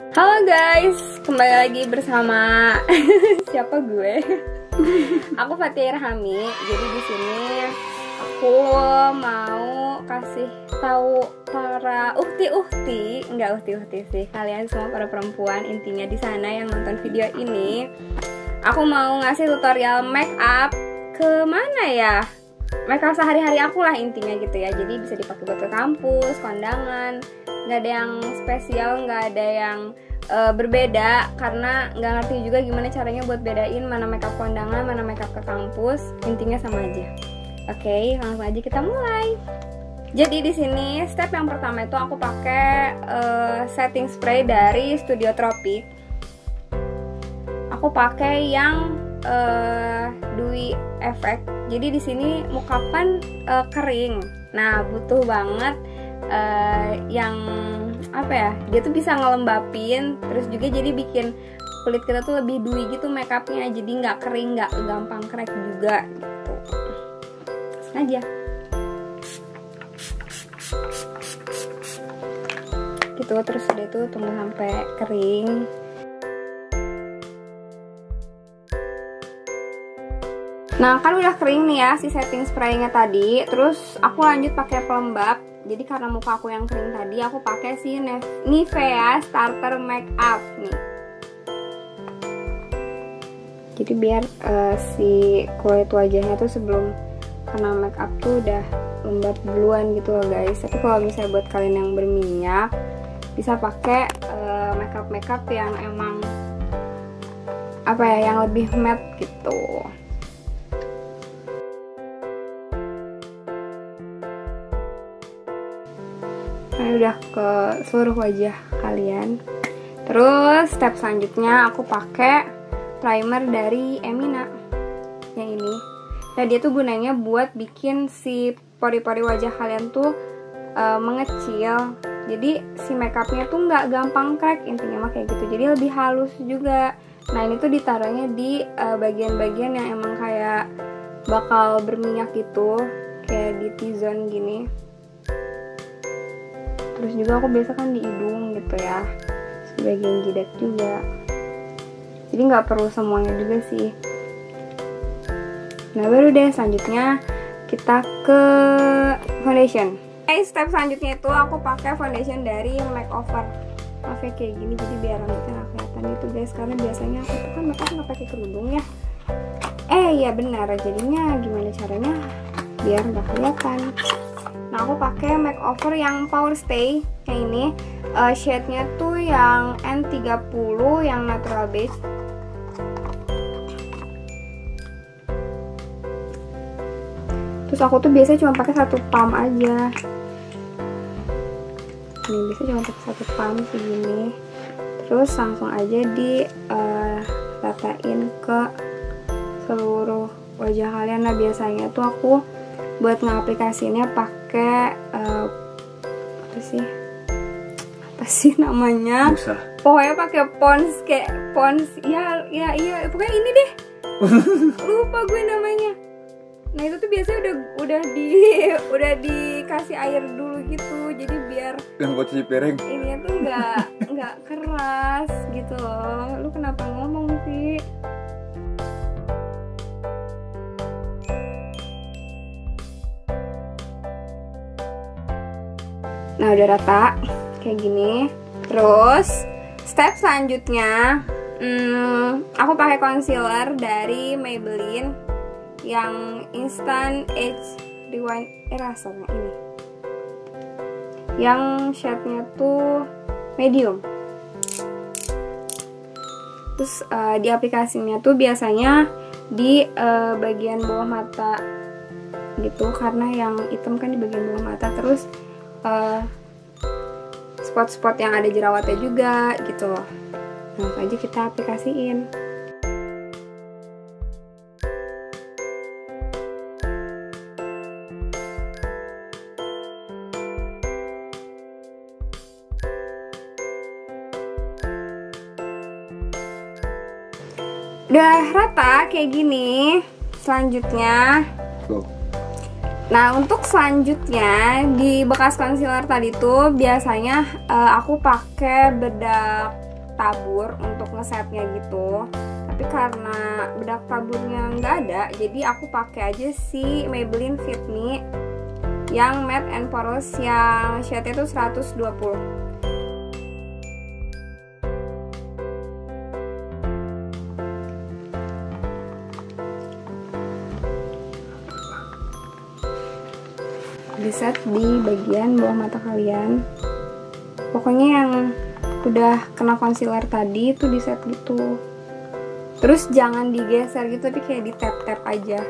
Halo guys, kembali lagi bersama siapa gue? Aku Fathia Irhami. Jadi di sini aku mau kasih tahu para enggak uhti sih, kalian semua para perempuan intinya di sana yang nonton video ini. Aku mau ngasih tutorial make up ke mana ya? Make up sehari-hari aku lah intinya gitu ya. Jadi bisa dipakai buat ke kampus, kondangan. Nggak ada yang spesial, nggak ada yang berbeda, karena nggak ngerti juga gimana caranya buat bedain mana makeup kondangan, mana makeup ke kampus. Intinya sama aja. Oke, langsung aja kita mulai. Jadi di sini step yang pertama itu aku pakai setting spray dari Studio Tropic. Aku pakai yang dewy effect. Jadi di sini muka kan kering. Nah, butuh banget yang apa ya, dia tuh bisa ngelembapin, terus juga jadi bikin kulit kita tuh lebih dewy gitu makeupnya, jadi nggak kering, nggak gampang crack juga gitu. Aja gitu, terus udah itu tunggu sampai kering. Nah, kan udah kering nih ya si setting spraynya tadi. Terus aku lanjut pakai pelembab. Jadi karena muka aku yang kering tadi, aku pakai si Nivea Starter Makeup nih. Jadi biar si kulit wajahnya tuh sebelum kena makeup tuh udah lembab duluan gitu loh guys. Tapi kalau misalnya buat kalian yang berminyak, bisa pakai makeup yang emang apa ya, yang lebih matte gitu. Ini udah ke seluruh wajah kalian. Terus step selanjutnya aku pakai primer dari Emina yang ini. Nah, dia tuh gunanya buat bikin si pori-pori wajah kalian tuh mengecil. Jadi si makeupnya tuh nggak gampang crack, intinya mah kayak gitu. Jadi lebih halus juga. Nah, ini tuh ditaruhnya di bagian-bagian yang emang kayak bakal berminyak gitu, kayak di T-zone gini. Terus juga aku biasa kan di hidung gitu ya, sebagian jidat juga. Jadi nggak perlu semuanya juga sih. Nah, baru deh selanjutnya kita ke foundation. Step selanjutnya itu aku pakai foundation dari Makeover. Maafnya kayak gini, jadi biar rambutnya nggak kelihatan gitu guys. Karena biasanya aku tuh kan makeup nggak pakai kerudung ya. Iya benar, jadinya gimana caranya biar nggak kelihatan. Nah, aku pakai makeover yang Power Stay kayak ini. Shade-nya tuh yang N30 yang natural beige. Terus aku tuh biasanya cuma pakai satu pump aja. Ini biasanya cuma pakai satu pump segini. Terus langsung aja ratain ke seluruh wajah kalian. Nah, biasanya tuh aku buat ngaplikasinya pakai apa sih namanya? Busa. Pokoknya pakai Pond's, kayak Pond's ya pokoknya ini deh. Lupa gue namanya. Nah, itu tuh biasanya udah dikasih air dulu gitu, jadi biar yang buat cuci piring ini tuh nggak keras gitu loh. Lu kenapa ngomong sih? Nah, udah rata kayak gini. Terus step selanjutnya aku pakai concealer dari Maybelline yang Instant Age Rewind Eraser ini, yang shade-nya tuh medium. Terus di aplikasinya tuh biasanya di bagian bawah mata gitu, karena yang hitam kan di bagian bawah mata. Terus spot-spot yang ada jerawatnya juga gitu. Langsung aja kita aplikasiin. Udah rata kayak gini. Selanjutnya Nah, untuk selanjutnya di bekas concealer tadi tuh biasanya aku pakai bedak tabur untuk ngesetnya gitu. Tapi karena bedak taburnya nggak ada, jadi aku pakai aja si Maybelline Fit Me yang matte and porous yang shade itu 120. Diset di bagian bawah mata kalian. Pokoknya yang udah kena concealer tadi itu diset gitu. Terus jangan digeser gitu, tapi kayak di tap-tap aja.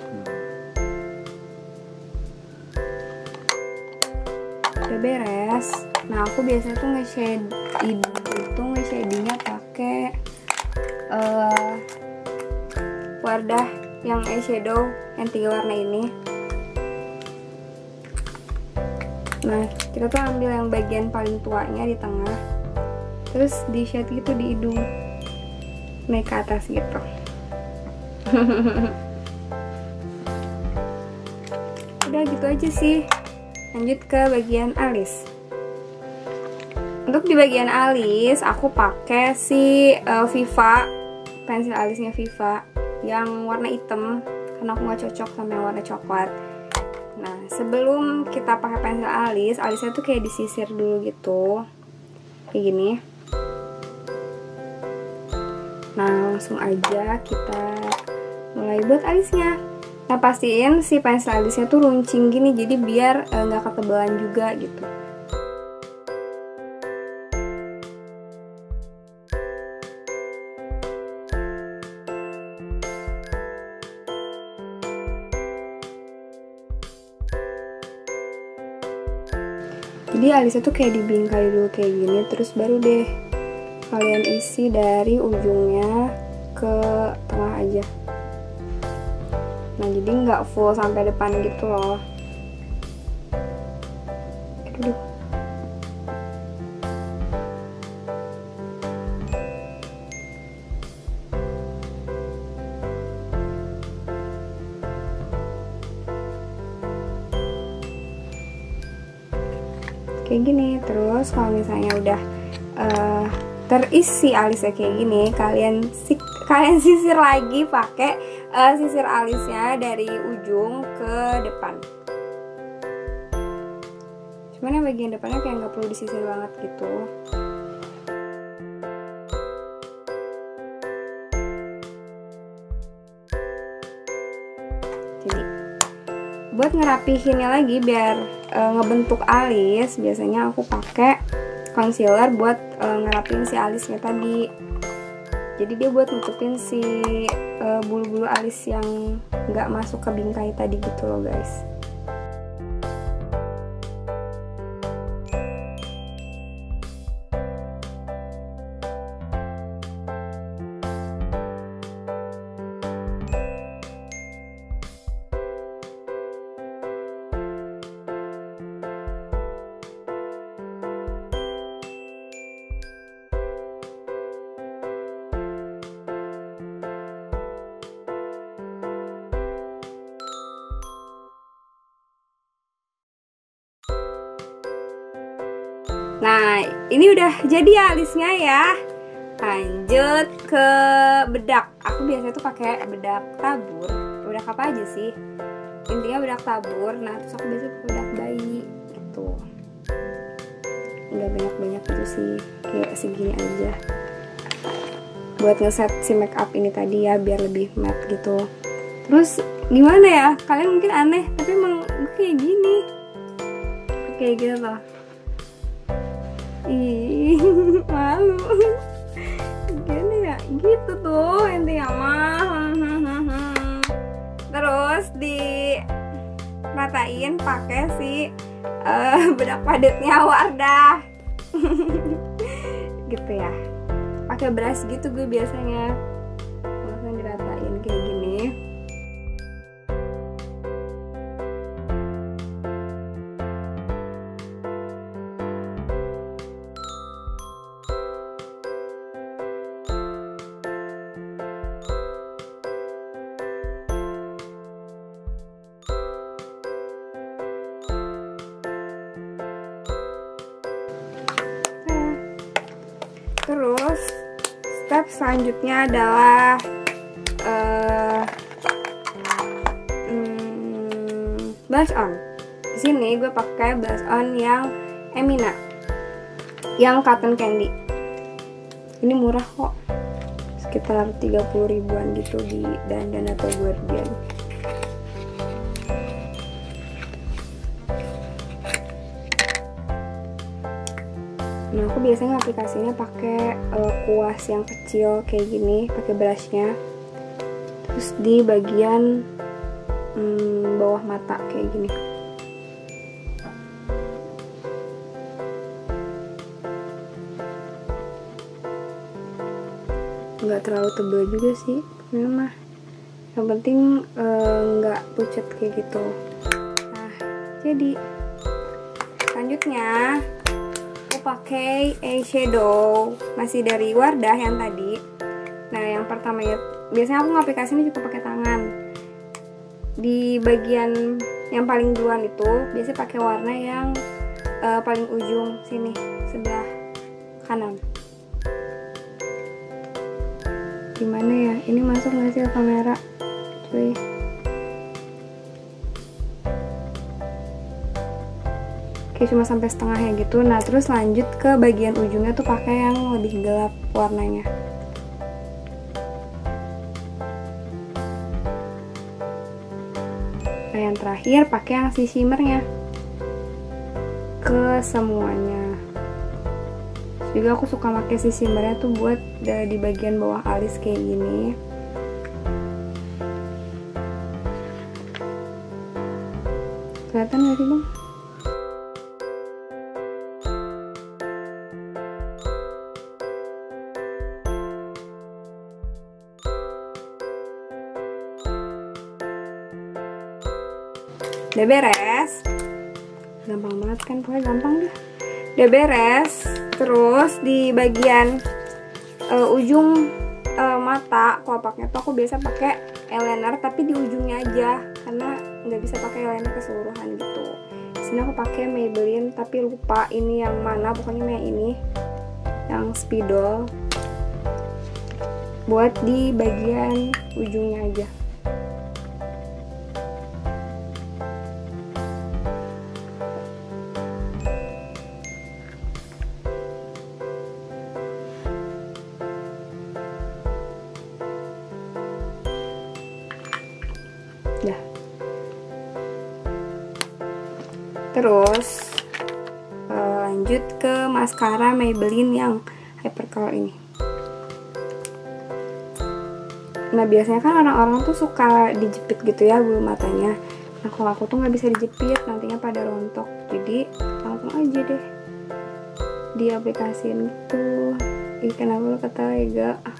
Udah beres. Nah, aku biasanya tuh nge-shadingnya pakai wadah yang eyeshadow yang 3 warna ini. Nah, kita tuh ambil yang bagian paling tuanya di tengah, terus di shade gitu di hidung, naik ke atas gitu. Udah gitu aja sih. Lanjut ke bagian alis. Untuk di bagian alis, aku pakai si Viva, pensil alisnya Viva yang warna hitam, karena aku nggak cocok sama yang warna coklat. Nah, sebelum kita pakai pensil alis, alisnya tuh kayak disisir dulu gitu, kayak gini. Nah, langsung aja kita mulai buat alisnya. Nah, pastiin si pensil alisnya tuh runcing gini, jadi biar nggak ketebalan juga gitu. Jadi alisnya tuh kayak dibingkai dulu kayak gini, terus baru deh kalian isi dari ujungnya ke tengah aja. Nah, jadi nggak full sampai depan gitu loh. Aduh. Kayak gini. Terus kalau misalnya udah terisi alisnya kayak gini, kalian sisir lagi pakai sisir alisnya dari ujung ke depan. Cuman yang bagian depannya kayak nggak perlu disisir banget gitu. Jadi buat ngerapihinnya lagi biar ngebentuk alis, biasanya aku pakai concealer buat ngerapiin si alisnya tadi. Jadi dia buat nutupin si bulu-bulu alis yang nggak masuk ke bingkai tadi gitu loh guys. Nah, ini udah jadi ya alisnya ya. Lanjut ke bedak. Aku biasanya tuh pakai bedak tabur. Bedak apa aja sih? Intinya bedak tabur. Nah, terus aku biasanya pakai bedak bayi gitu. Nggak banyak-banyak gitu sih, kayak segini aja. Buat ngeset si make up ini tadi ya, biar lebih matte gitu. Terus gimana ya? Kalian mungkin aneh, tapi emang kayak gini. Kayak gitu loh. Ih, malu. Gini ya, gitu tuh intinya mah. Terus diratain pakai si bedak padatnya Wardah. Gitu ya. Pakai brush gitu gue biasanya. Langsung diratain kayak gini. Terus step selanjutnya adalah blush on. Di sini gue pakai blush on yang Emina, yang cotton candy. Ini murah kok, sekitar 30 ribuan gitu di Dandan atau Guardian. Nah, aku biasanya aplikasinya pakai kuas yang kecil kayak gini, pakai brushnya. Terus di bagian bawah mata kayak gini. Nggak terlalu tebal juga sih, memang. Yang penting nggak pucat kayak gitu. Nah, jadi selanjutnya aku pakai eyeshadow masih dari Wardah yang tadi. Nah, yang pertama ya, biasanya aku ngaplikasi ini juga pakai tangan. Di bagian yang paling duluan itu biasanya pakai warna yang paling ujung sini, sebelah kanan. Gimana ya? Ini masuk nggak sih ke kamera? Cuy. Oke, cuma sampai setengahnya gitu. Nah, terus lanjut ke bagian ujungnya tuh pakai yang lebih gelap warnanya. Nah, yang terakhir pakai yang si shimmernya ke semuanya. Juga aku suka pakai si shimmernya tuh buat di bagian bawah alis kayak gini. Kelihatan gak sih bang? Udah beres, gampang banget kan, pokoknya gampang deh. Udah beres, terus di bagian ujung mata kelopaknya tuh aku biasa pakai eyeliner, tapi di ujungnya aja karena nggak bisa pakai eyeliner keseluruhan gitu. Di sini aku pakai Maybelline, tapi lupa ini yang mana, pokoknya yang ini, yang spidol, buat di bagian ujungnya aja. Dah. Terus lanjut ke maskara Maybelline yang Hypercolor ini. Nah, biasanya kan orang-orang tuh suka dijepit gitu ya bulu matanya. Nah, kalau aku tuh nggak bisa dijepit, nantinya pada rontok. Jadi langsung aja deh diaplikasiin gitu. Ih, kenapa lo ketawa ya, gak?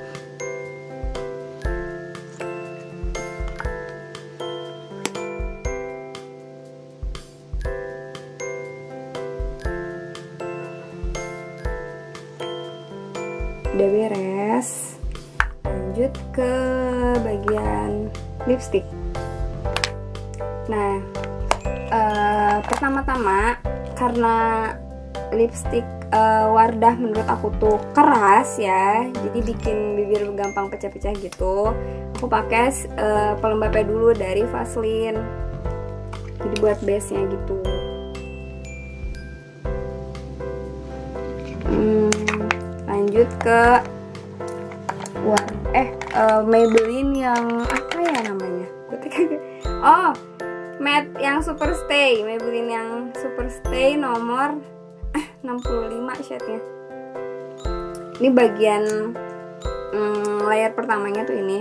Udah beres, lanjut ke bagian lipstick. Nah, pertama-tama karena lipstick Wardah menurut aku tuh keras ya, jadi bikin bibir gampang pecah-pecah gitu. Aku pakai pelembabnya dulu dari Vaseline, jadi buat base-nya gitu. Lanjut ke Maybelline yang apa ya namanya? Oh, matte yang Super Stay. Maybelline yang Super Stay nomor 65 shade-nya. Ini bagian layer pertamanya tuh ini.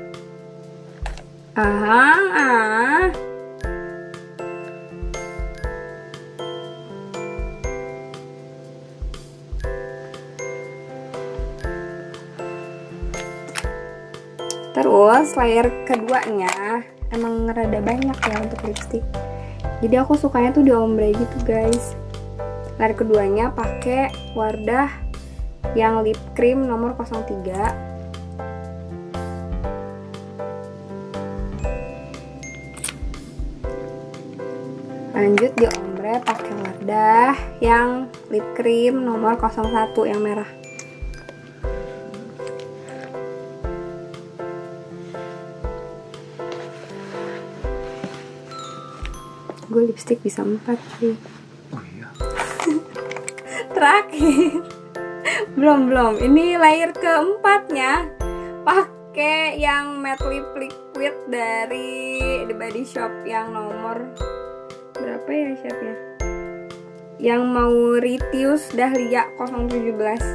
Terus layer keduanya emang rada banyak ya untuk lipstick. Jadi aku sukanya tuh di ombre gitu guys. Layer keduanya pakai Wardah yang lip cream nomor 03. Lanjut di ombre pakai Wardah yang lip cream nomor 01 yang merah. gue lipstick bisa 4 sih. Oh iya. Terakhir. belum. Ini layer keempatnya. Pakai yang matte lip liquid dari The Body Shop yang nomor berapa ya shade-nya? Yang Mauritius Dahlia 017.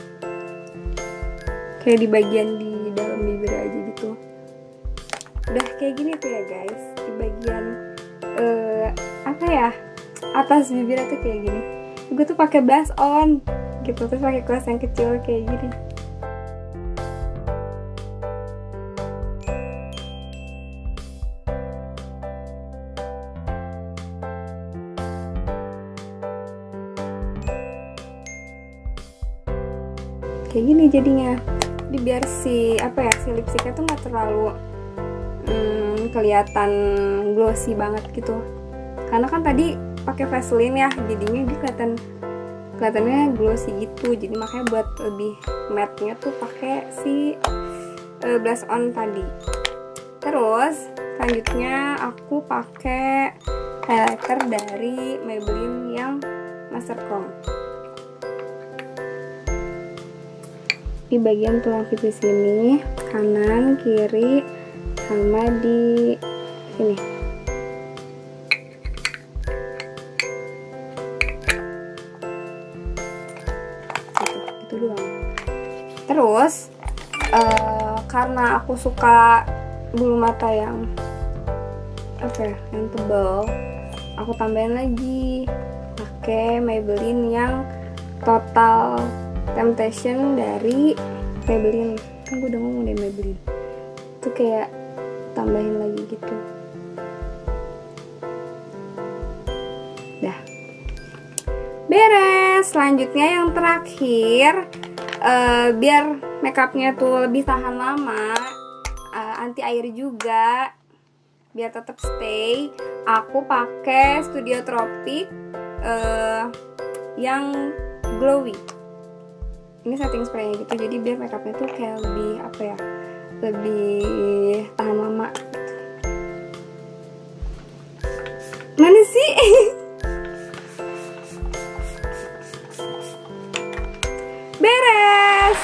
Kayak di bagian di dalam bibir aja gitu. Udah kayak gini tuh ya guys. Di bagian apa ya? Atas bibirnya tuh kayak gini. Gue tuh pakai blush on gitu, terus pakai kuas yang kecil kayak gini. Kayak gini jadinya. Jadi biar si lipstiknya tuh nggak terlalu kelihatan glossy banget gitu. Karena kan tadi pakai Vaseline ya, jadinya dia kelihatannya glossy gitu. Jadi makanya buat lebih matte-nya tuh pakai si blush on tadi. Terus selanjutnya aku pakai highlighter dari Maybelline yang Master Chrome. Di bagian tulang pipis sini, kanan, kiri, sama di sini. Itu doang. Terus karena aku suka bulu mata yang yang tebal, aku tambahin lagi pakai Maybelline yang Total Temptation dari Maybelline. Kan gue udah ngomong dari Maybelline. Itu kayak tambahin lagi gitu. Dah. Beres. Selanjutnya yang terakhir, biar makeupnya tuh lebih tahan lama, anti air juga, biar tetap stay, aku pakai Studio Tropic yang glowy. Ini setting spraynya gitu, jadi biar makeupnya tuh kayak lebih lebih tahan lama gitu. Mana sih? Beres.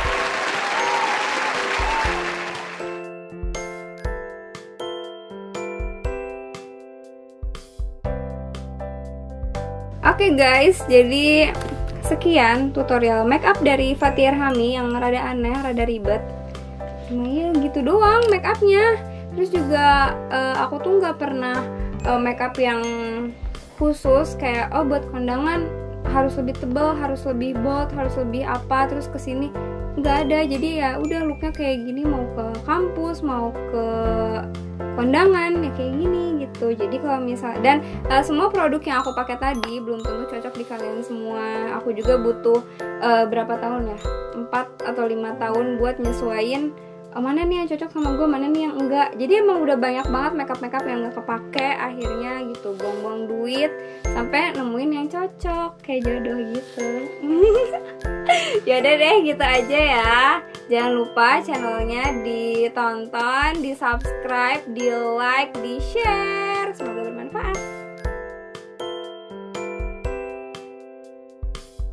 Oke guys, jadi sekian tutorial makeup dari Fathia Erhami yang rada aneh, rada ribet. Cuma ya gitu doang makeupnya. Terus juga aku tuh nggak pernah makeup yang khusus kayak buat kondangan harus lebih tebal, harus lebih bold, harus lebih apa, terus kesini nggak ada. Jadi ya udah looknya kayak gini, mau ke kampus, mau ke kondangan ya kayak gini gitu. Jadi kalau misal dan semua produk yang aku pakai tadi belum tentu cocok di kalian semua. Aku juga butuh berapa tahun ya, 4 atau 5 tahun buat nyesuaiin mana nih yang cocok sama gue, mana nih yang enggak. Jadi emang udah banyak banget makeup yang gak kepake akhirnya gitu, buang-buang duit sampai nemuin yang cocok kayak jodoh gitu. Yaudah deh gitu aja ya. Jangan lupa channelnya ditonton, di subscribe, di like, di share. Semoga bermanfaat.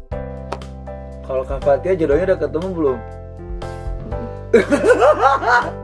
Kalau Kak Fathia jodohnya udah ketemu belum?